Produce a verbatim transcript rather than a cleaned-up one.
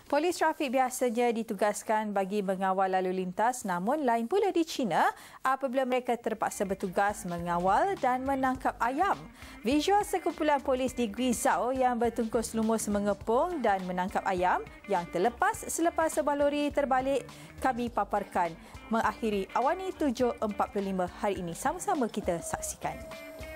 Polis trafik biasanya ditugaskan bagi mengawal lalu lintas, namun lain pula di China apabila mereka terpaksa bertugas mengawal dan menangkap ayam. Visual sekumpulan polis di Guizhou yang bertungkus lumus mengepung dan menangkap ayam yang terlepas selepas sebuah lori terbalik kami paparkan mengakhiri Awani tujuh empat puluh lima hari ini. Sama-sama kita saksikan.